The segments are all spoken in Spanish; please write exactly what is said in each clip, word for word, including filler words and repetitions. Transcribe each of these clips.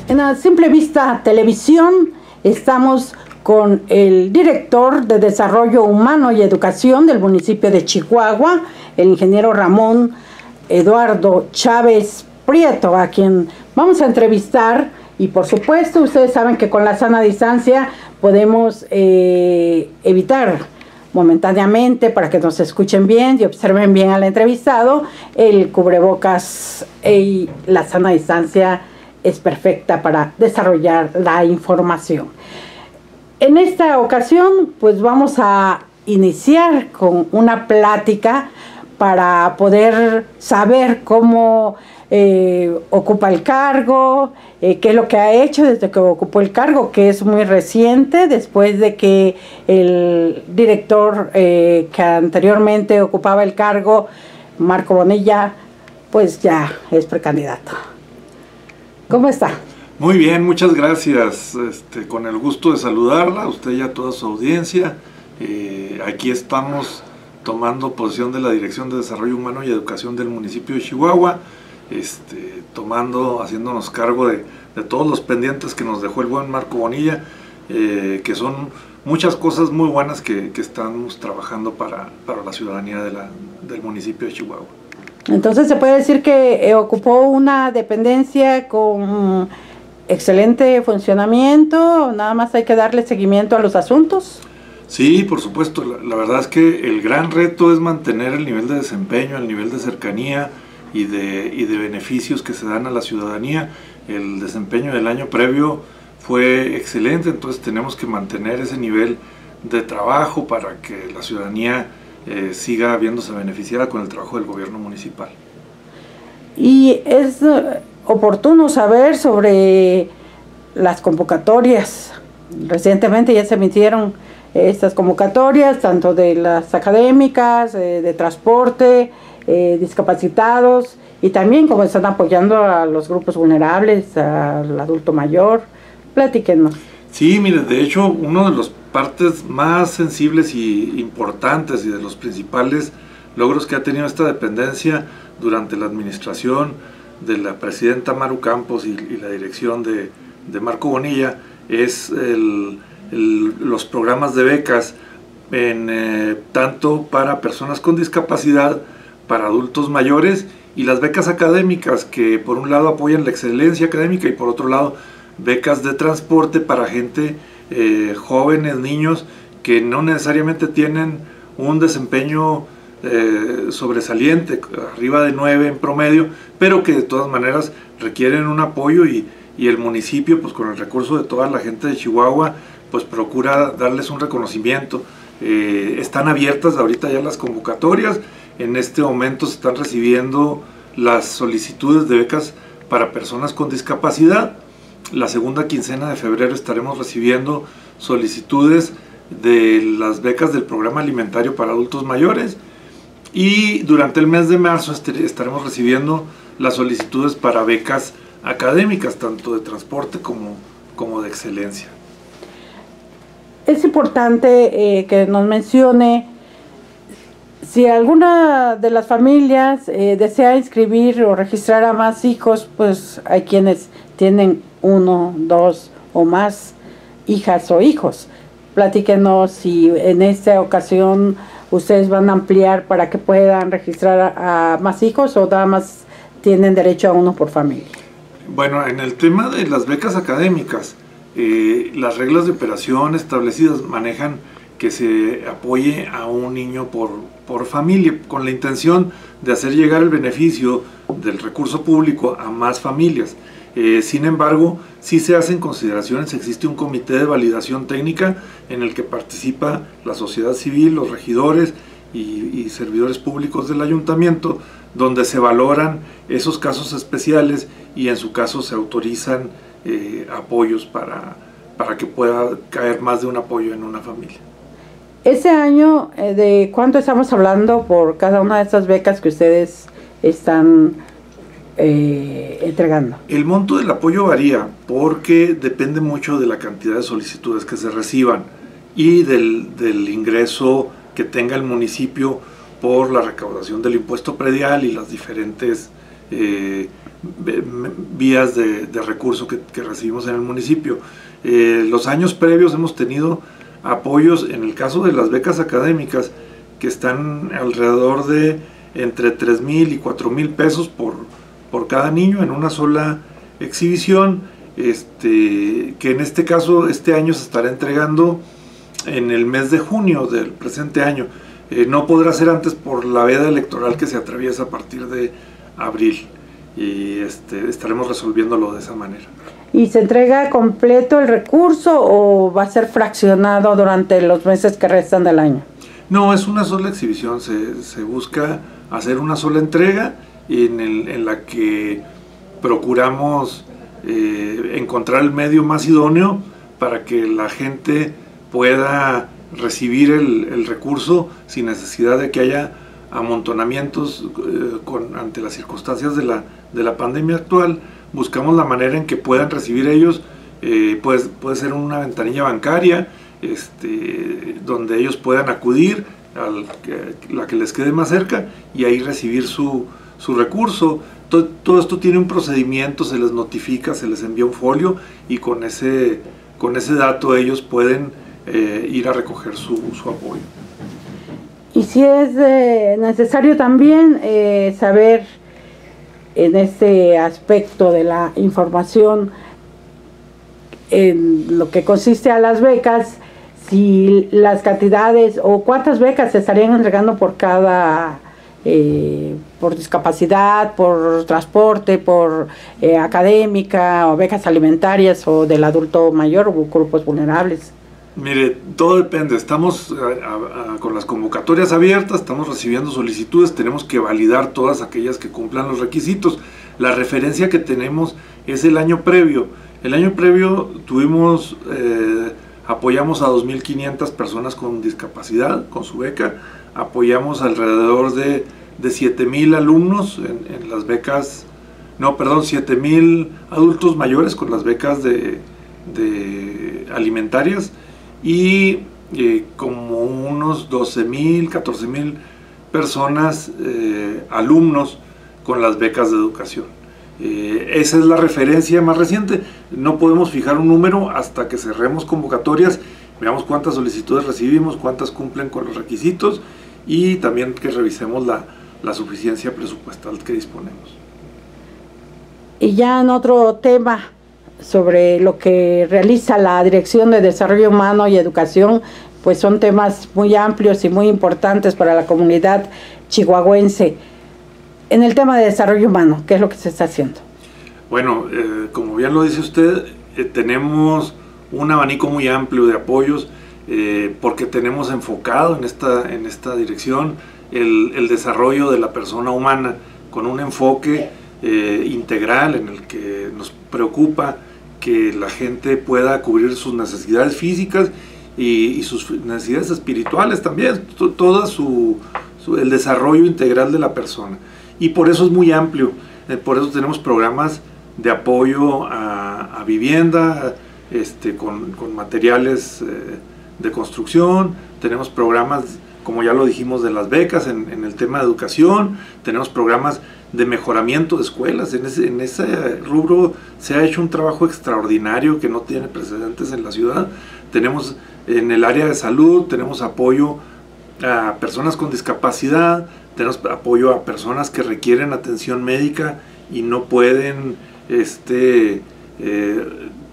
En A Simple Vista Televisión estamos con el director de Desarrollo Humano y Educación del municipio de Chihuahua, el ingeniero Ramón Eduardo Chávez Prieto, a quien vamos a entrevistar. Y por supuesto, ustedes saben que con la sana distancia podemos eh, evitar momentáneamente, para que nos escuchen bien y observen bien al entrevistado, el cubrebocas y la sana distancia es perfecta para desarrollar la información. En esta ocasión, pues vamos a iniciar con una plática para poder saber cómo eh, ocupa el cargo, eh, qué es lo que ha hecho desde que ocupó el cargo, que es muy reciente, después de que el director eh, que anteriormente ocupaba el cargo, Marco Bonilla, pues ya es precandidato. ¿Cómo está? Muy bien, muchas gracias. Este, con el gusto de saludarla, usted y a toda su audiencia. Eh, aquí estamos tomando posesión de la Dirección de Desarrollo Humano y Educación del municipio de Chihuahua, este, tomando, haciéndonos cargo de, de todos los pendientes que nos dejó el buen Marco Bonilla, eh, que son muchas cosas muy buenas que, que estamos trabajando para, para la ciudadanía de la, del municipio de Chihuahua. Entonces se puede decir que eh, ocupó una dependencia con excelente funcionamiento, nada más hay que darle seguimiento a los asuntos. Sí, por supuesto, la, la verdad es que el gran reto es mantener el nivel de desempeño, el nivel de cercanía y de, y de beneficios que se dan a la ciudadanía. El desempeño del año previo fue excelente, entonces tenemos que mantener ese nivel de trabajo para que la ciudadanía eh, siga viéndose beneficiada con el trabajo del gobierno municipal. Y es oportuno saber sobre las convocatorias. Recientemente ya se emitieron estas convocatorias, tanto de las académicas, eh, de transporte, eh, discapacitados, y también como están apoyando a los grupos vulnerables, al adulto mayor. Platíquenos. Sí, mire, de hecho, una de las partes más sensibles y importantes y de los principales logros que ha tenido esta dependencia durante la administración de la presidenta Maru Campos y, y la dirección de, de Marco Bonilla es el, el, los programas de becas, en, eh, tanto para personas con discapacidad, para adultos mayores, y las becas académicas, que por un lado apoyan la excelencia académica y por otro lado becas de transporte para gente, eh, jóvenes, niños, que no necesariamente tienen un desempeño eh, sobresaliente, arriba de nueve en promedio, pero que de todas maneras requieren un apoyo, y, y el municipio, pues con el recurso de toda la gente de Chihuahua, pues procura darles un reconocimiento. Eh, están abiertas ahorita ya las convocatorias. En este momento se están recibiendo las solicitudes de becas para personas con discapacidad. La segunda quincena de febrero estaremos recibiendo solicitudes de las becas del programa alimentario para adultos mayores, y durante el mes de marzo estaremos recibiendo las solicitudes para becas académicas, tanto de transporte como, como de excelencia. Es importante eh, que nos mencione si alguna de las familias eh, desea inscribir o registrar a más hijos. Pues hay quienes tienen uno, dos o más hijas o hijos. Platíquenos si en esta ocasión ustedes van a ampliar para que puedan registrar a, a más hijos, o nada más tienen derecho a uno por familia. Bueno, en el tema de las becas académicas, eh, las reglas de operación establecidas manejan que se apoye a un niño por, por familia, con la intención de hacer llegar el beneficio del recurso público a más familias. Eh, sin embargo, sí se hacen consideraciones. Existe un comité de validación técnica en el que participa la sociedad civil, los regidores y, y servidores públicos del ayuntamiento, donde se valoran esos casos especiales y en su caso se autorizan eh, apoyos para, para que pueda caer más de un apoyo en una familia. Ese año, eh, ¿de cuánto estamos hablando por cada una de estas becas que ustedes están eh, entregando? El monto del apoyo varía porque depende mucho de la cantidad de solicitudes que se reciban y del, del ingreso que tenga el municipio por la recaudación del impuesto predial y las diferentes eh, vías de, de recurso que, que recibimos en el municipio. Eh, los años previos hemos tenido apoyos, en el caso de las becas académicas, que están alrededor de entre tres mil y cuatro mil pesos por, por cada niño en una sola exhibición, este, que en este caso este año se estará entregando en el mes de junio del presente año. Eh, no podrá ser antes por la veda electoral que se atraviesa a partir de abril, y este, estaremos resolviéndolo de esa manera. ¿Y se entrega completo el recurso o va a ser fraccionado durante los meses que restan del año? No, es una sola exhibición, se, se busca hacer una sola entrega en, el, en la que procuramos eh, encontrar el medio más idóneo para que la gente pueda recibir el, el recurso sin necesidad de que haya amontonamientos eh, con, ante las circunstancias de la, de la pandemia actual. Buscamos la manera en que puedan recibir ellos, eh, pues, puede ser una ventanilla bancaria, este, donde ellos puedan acudir a la que les quede más cerca y ahí recibir su, su recurso. Todo, todo esto tiene un procedimiento, se les notifica, se les envía un folio y con ese, con ese dato ellos pueden eh, ir a recoger su, su apoyo. Y si es eh, necesario también eh, saber en este aspecto de la información en lo que consiste a las becas, si las cantidades o cuántas becas se estarían entregando por cada, eh, por discapacidad, por transporte, por eh, académica, o becas alimentarias, o del adulto mayor, o grupos vulnerables. Mire, todo depende. Estamos a, a, a, con las convocatorias abiertas, estamos recibiendo solicitudes, tenemos que validar todas aquellas que cumplan los requisitos. La referencia que tenemos es el año previo. El año previo tuvimos, eh, apoyamos a dos mil quinientas personas con discapacidad, con su beca, apoyamos alrededor de, de siete mil alumnos en, en las becas, no, perdón, siete mil adultos mayores con las becas de, de alimentarias, y eh, como unos doce mil, catorce mil personas, eh, alumnos con las becas de educación. Eh, esa es la referencia más reciente. No podemos fijar un número hasta que cerremos convocatorias, veamos cuántas solicitudes recibimos, cuántas cumplen con los requisitos y también que revisemos la, la suficiencia presupuestal que disponemos. Y ya en otro tema, sobre lo que realiza la Dirección de Desarrollo Humano y Educación, pues son temas muy amplios y muy importantes para la comunidad chihuahuense. En el tema de desarrollo humano, ¿qué es lo que se está haciendo? Bueno, eh, como bien lo dice usted, eh, tenemos un abanico muy amplio de apoyos, eh, porque tenemos enfocado en esta, en esta dirección el, el desarrollo de la persona humana, con un enfoque eh, integral en el que nos preocupa que la gente pueda cubrir sus necesidades físicas y, y sus necesidades espirituales también, todo su, su, el desarrollo integral de la persona. Y por eso es muy amplio, eh, por eso tenemos programas de apoyo a, a vivienda, este, con, con materiales eh, de construcción, tenemos programas, como ya lo dijimos, de las becas en, en el tema de educación, tenemos programas de mejoramiento de escuelas. En ese, en ese rubro se ha hecho un trabajo extraordinario que no tiene precedentes en la ciudad. Tenemos en el área de salud, tenemos apoyo a personas con discapacidad, tenemos apoyo a personas que requieren atención médica y no pueden este, eh,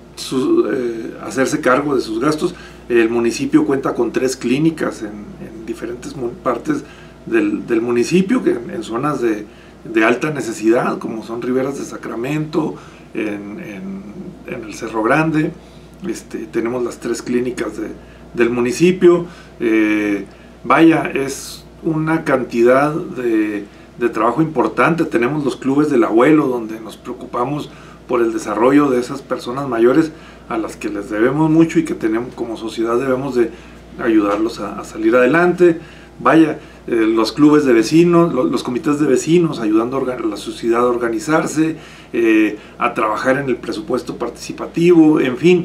su, eh, hacerse cargo de sus gastos. El municipio cuenta con tres clínicas en, en diferentes partes del, del municipio, que en, en zonas de, de alta necesidad, como son Riberas de Sacramento, en, en, en el Cerro Grande. Este, tenemos las tres clínicas de, del municipio. Eh, vaya, es una cantidad de, de trabajo importante. Tenemos los clubes del abuelo, donde nos preocupamos por el desarrollo de esas personas mayores a las que les debemos mucho y que tenemos como sociedad debemos de ayudarlos a, a salir adelante. Vaya, eh, los clubes de vecinos, los, los comités de vecinos, ayudando a, a la sociedad a organizarse, eh, a trabajar en el presupuesto participativo, en fin,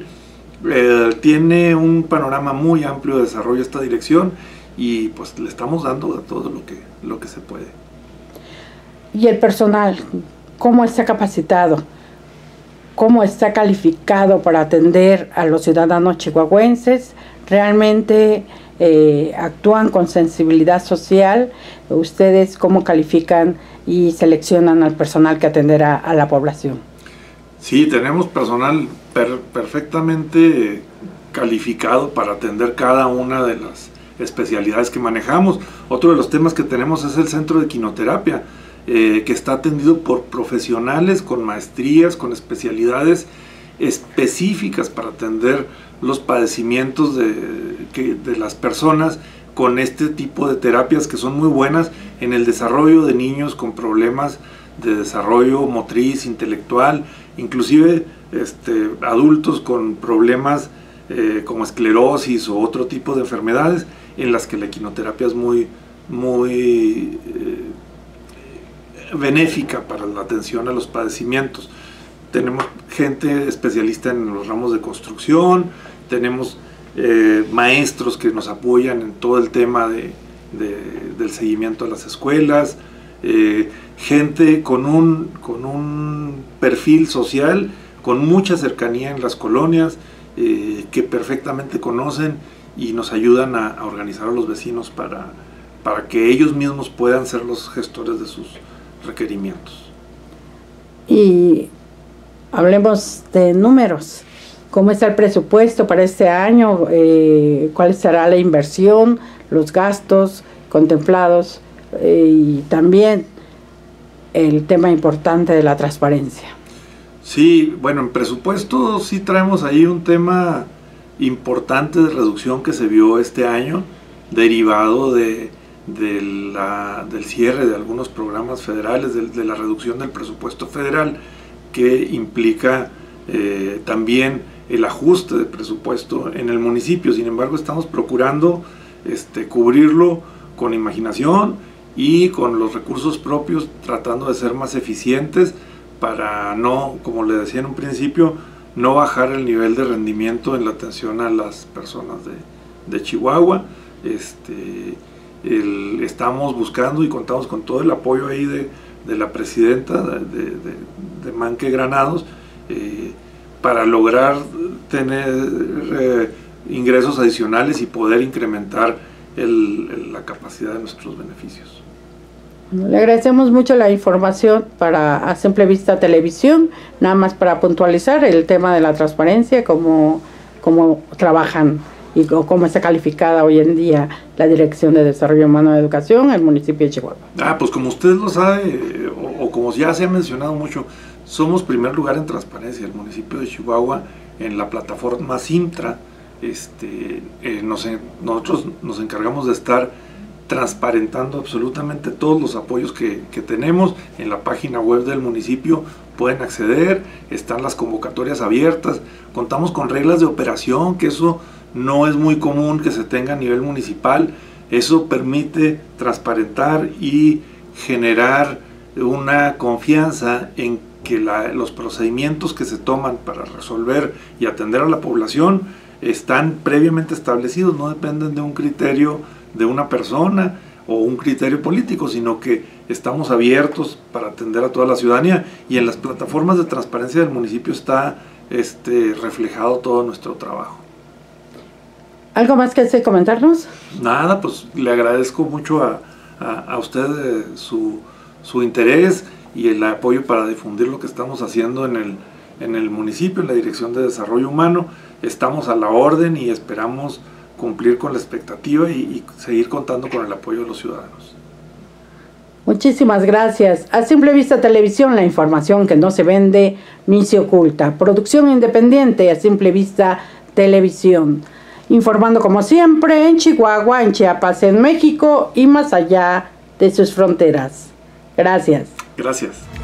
eh, tiene un panorama muy amplio de desarrollo esta dirección y pues le estamos dando a todo lo que, lo que se puede. Y el personal, ¿cómo está capacitado? ¿Cómo está calificado para atender a los ciudadanos chihuahuenses? ¿Realmente eh, actúan con sensibilidad social? ¿Ustedes cómo califican y seleccionan al personal que atenderá a la población? Sí, tenemos personal per perfectamente calificado para atender cada una de las especialidades que manejamos. Otro de los temas que tenemos es el centro de quinoterapia, eh, que está atendido por profesionales con maestrías, con especialidades específicas para atender los padecimientos de, que, de las personas con este tipo de terapias que son muy buenas en el desarrollo de niños con problemas de desarrollo motriz, intelectual, inclusive este, adultos con problemas eh, como esclerosis o otro tipo de enfermedades en las que la quinoterapia es muy, muy eh, benéfica para la atención a los padecimientos. Tenemos gente especialista en los ramos de construcción, tenemos eh, maestros que nos apoyan en todo el tema de, de, del seguimiento a las escuelas, eh, gente con un, con un perfil social, con mucha cercanía en las colonias, eh, que perfectamente conocen y nos ayudan a, a organizar a los vecinos para, para que ellos mismos puedan ser los gestores de sus requerimientos. Y hablemos de números. ¿Cómo está el presupuesto para este año? Eh, ¿Cuál será la inversión, los gastos contemplados eh, y también el tema importante de la transparencia? Sí, bueno, en presupuesto sí traemos ahí un tema importante de reducción que se vio este año, derivado de, de la, del cierre de algunos programas federales, de, de la reducción del presupuesto federal, que implica eh, también el ajuste de presupuesto en el municipio. Sin embargo, estamos procurando este, cubrirlo con imaginación y con los recursos propios, tratando de ser más eficientes para no, como le decía en un principio, no bajar el nivel de rendimiento en la atención a las personas de, de Chihuahua. Este, el, estamos buscando y contamos con todo el apoyo ahí de, de la presidenta de, de, de Manque Granados, eh, para lograr tener eh, ingresos adicionales y poder incrementar el, el, la capacidad de nuestros beneficios. Le agradecemos mucho la información para A Simple Vista Televisión, nada más para puntualizar el tema de la transparencia, cómo, cómo trabajan y cómo está calificada hoy en día la Dirección de Desarrollo Humano de Educación en el municipio de Chihuahua. Ah, pues como usted lo sabe, o, o como ya se ha mencionado mucho, somos primer lugar en transparencia, el municipio de Chihuahua, en la plataforma Simtra. Este, eh, nos, nosotros nos encargamos de estar transparentando absolutamente todos los apoyos que, que tenemos. En la página web del municipio pueden acceder, están las convocatorias abiertas, contamos con reglas de operación, que eso no es muy común que se tenga a nivel municipal. Eso permite transparentar y generar una confianza en que la, los procedimientos que se toman para resolver y atender a la población están previamente establecidos, no dependen de un criterio de una persona o un criterio político, sino que estamos abiertos para atender a toda la ciudadanía, y en las plataformas de transparencia del municipio está este, reflejado todo nuestro trabajo. ¿Algo más que desee comentarnos? Nada, pues le agradezco mucho a, a, a usted eh, su, su interés y el apoyo para difundir lo que estamos haciendo en el, en el municipio, en la Dirección de Desarrollo Humano. Estamos a la orden y esperamos cumplir con la expectativa y, y seguir contando con el apoyo de los ciudadanos. Muchísimas gracias. A Simple Vista Televisión, la información que no se vende ni se oculta. Producción independiente a Simple Vista Televisión. Informando como siempre en Chihuahua, en Chiapas, en México y más allá de sus fronteras. Gracias. Gracias.